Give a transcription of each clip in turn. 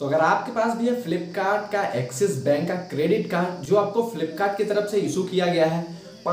तो अगर आपके पास भी है फ्लिपकार्ट का एक्सिस बैंक का क्रेडिट कार्ड जो आपको फ्लिपकार्ट की तरफ से इशू किया गया है,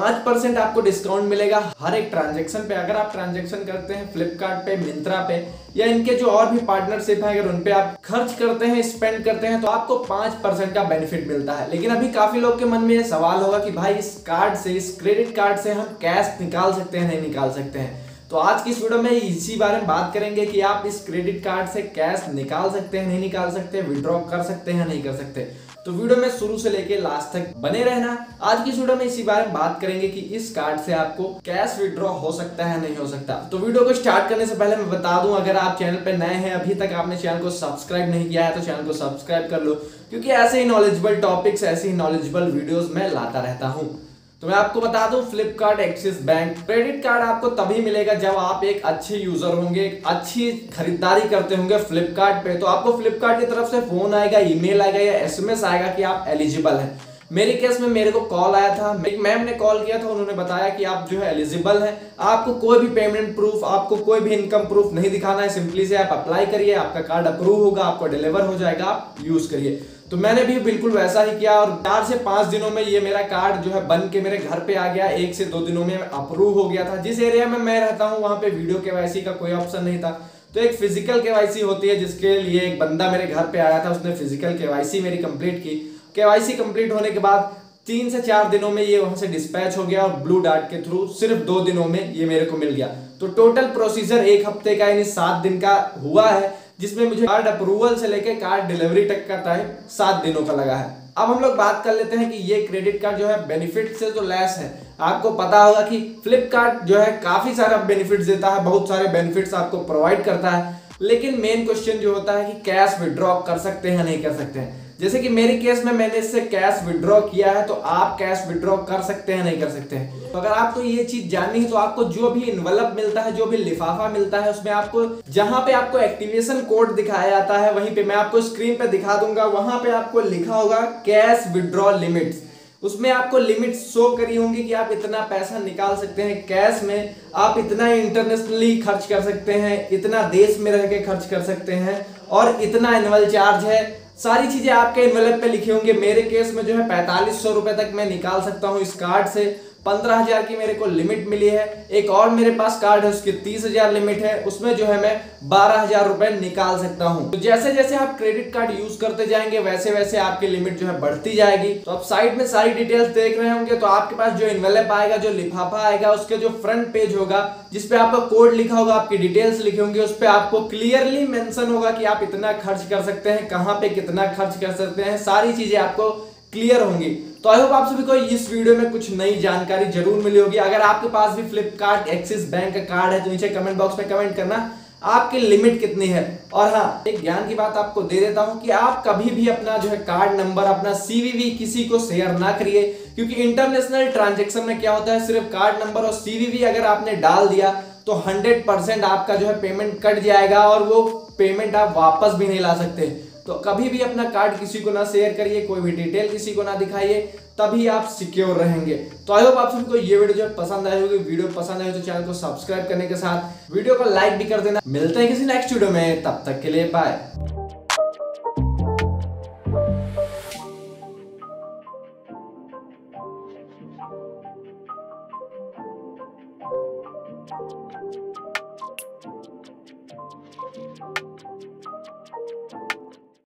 5% आपको डिस्काउंट मिलेगा हर एक ट्रांजैक्शन पे। अगर आप ट्रांजैक्शन करते हैं फ्लिपकार्ट पे, मिंत्रा पे या इनके जो और भी पार्टनरशिप है, अगर उन पे आप खर्च करते हैं, स्पेंड करते हैं, तो आपको 5% का बेनिफिट मिलता है। लेकिन अभी काफी लोग के मन में ये सवाल होगा कि भाई इस कार्ड से, इस क्रेडिट कार्ड से हम कैश निकाल सकते हैं, नहीं निकाल सकते हैं। तो आज की इस वीडियो में इसी बारे में बात करेंगे कि आप इस क्रेडिट कार्ड से कैश निकाल सकते हैं, नहीं निकाल सकते, विड्रॉ कर सकते हैं, नहीं कर सकते। तो वीडियो में शुरू से लेके लास्ट तक बने रहना। आज की वीडियो में इसी बारे में बात करेंगे कि इस कार्ड से आपको कैश विड्रॉ हो सकता है, नहीं हो सकता। तो वीडियो को स्टार्ट करने से पहले मैं बता दूं, अगर आप चैनल पे नए हैं, अभी तक आपने चैनल को सब्सक्राइब नहीं किया है तो चैनल को सब्सक्राइब कर लो, क्योंकि ऐसे ही नॉलेजेबल टॉपिक्स, ऐसे ही नॉलेजेबल वीडियोस मैं लाता रहता हूं। तो मैं आपको बता दूं, Flipkart Axis Bank credit card आपको तभी मिलेगा जब आप एक अच्छे यूजर होंगे, एक अच्छी खरीदारी करते होंगे फ्लिपकार्ट पे। तो आपको फ्लिपकार्ट की तरफ से फोन आएगा, ईमेल आएगा या एसएमएस आएगा कि आप एलिजिबल हैं। मेरे केस में मेरे को कॉल आया था, एक मैम ने कॉल किया था, उन्होंने बताया कि आप जो है एलिजिबल हैं, आपको कोई भी पेमेंट प्रूफ, आपको कोई भी इनकम प्रूफ नहीं दिखाना है, सिंपली से आप अप्लाई करिए, आपका कार्ड अप्रूव होगा, आपको डिलीवर हो जाएगा, आप यूज करिए। तो मैंने भी बिल्कुल वैसा ही किया और 4 से 5 दिनों में ये मेरा कार्ड जो है बन के मेरे घर पे आ गया। 1 से 2 दिनों में अप्रूव हो गया था। जिस एरिया में मैं रहता हूँ वहां पे वीडियो केवाईसी का कोई ऑप्शन नहीं था, तो एक फिजिकल केवाईसी होती है, जिसके लिए एक बंदा मेरे घर पे आया था, उसने फिजिकल केवाईसी मेरी कंप्लीट की। केवाईसी कंप्लीट होने के बाद 3 से 4 दिनों में ये वहां से डिस्पैच हो गया और ब्लू डार्ट के थ्रू सिर्फ 2 दिनों में ये मेरे को मिल गया। तो टोटल प्रोसीजर 1 हफ्ते का यानी 7 दिन का हुआ है, जिसमें मुझे कार्ड अप्रूवल से लेकर कार्ड डिलीवरी तक का टाइम 7 दिनों का लगा है। अब हम लोग बात कर लेते हैं कि ये क्रेडिट कार्ड जो है बेनिफिट से तो लेस है। आपको पता होगा कि फ्लिपकार्ट जो है काफी सारा बेनिफिट्स देता है, बहुत सारे बेनिफिट्स आपको प्रोवाइड करता है, लेकिन मेन क्वेश्चन जो होता है कि कैश विड्रॉ कर सकते हैं, नहीं कर सकते हैं। जैसे कि मेरे केस में मैंने इससे कैश विड्रॉ किया है, तो आप कैश विड्रॉ कर सकते हैं, नहीं कर सकते हैं। तो अगर आपको ये चीज जाननी है तो आपको जो भी इन्वेलप मिलता है, जो भी लिफाफा मिलता है, उसमें आपको जहां पे आपको एक्टिवेशन कोड दिखाया जाता है, वहीं पे मैं आपको स्क्रीन पे दिखा दूंगा, वहां पे आपको लिखा होगा कैश विड्रॉ लिमिट्स। उसमें आपको लिमिट शो करी होंगी कि आप इतना पैसा निकाल सकते हैं कैश में, आप इतना इंटरनेशनली खर्च कर सकते हैं, इतना देश में रह के खर्च कर सकते हैं, और इतना एनुअल चार्ज है। सारी चीजें आपके एनवेलप पे लिखी होंगी। मेरे केस में जो है 4500 रुपए तक मैं निकाल सकता हूँ इस कार्ड से। 15,000 की मेरे को लिमिट मिली है। एक और मेरे पास कार्ड है, उसकी 30,000 लिमिट है, उसमें जो है मैं 12,000 रुपए निकाल सकता हूं। तो जैसे जैसे आप क्रेडिट कार्ड यूज करते जाएंगे वैसे वैसे आपकी लिमिट जो है बढ़ती जाएगी। तो आप साइड में सारी डिटेल्स देख रहे होंगे, तो आपके पास जो इन्वेलप आएगा, जो लिफाफा आएगा, उसके जो फ्रंट पेज होगा जिसपे आपका कोड लिखा होगा, आपकी डिटेल्स लिखे होंगे, उस पर आपको क्लियरली मेंशन होगा कि आप इतना खर्च कर सकते हैं, कहां पे कितना खर्च कर सकते हैं, सारी चीजें आपको क्लियर होंगी। तो आई होप आप सभी को इस वीडियो में कुछ नई जानकारी जरूर मिली होगी। अगर आपके पास भी फ्लिपकार्ट एक्सिस बैंक का कार्ड है तो नीचे कमेंट बॉक्स में कमेंट करना आपकी लिमिट कितनी है। और हाँ, एक ज्ञान की बात आपको दे देता हूं कि आप कभी भी अपना जो है कार्ड नंबर, अपना सीवीवी किसी को शेयर ना करिए, क्योंकि इंटरनेशनल ट्रांजैक्शन में क्या होता है, सिर्फ कार्ड नंबर और सीवीवी अगर आपने डाल दिया तो 100% आपका जो है पेमेंट कट जाएगा और वो पेमेंट आप वापस भी नहीं ला सकते। तो कभी भी अपना कार्ड किसी को ना शेयर करिए, कोई भी डिटेल किसी को ना दिखाइए, तभी आप सिक्योर रहेंगे। तो आई होप आप सभी को ये वीडियो जो पसंद आई होगी। वीडियो पसंद आए तो चैनल को सब्सक्राइब करने के साथ वीडियो को लाइक भी कर देना। मिलते हैं किसी नेक्स्ट वीडियो में, तब तक के लिए बाय।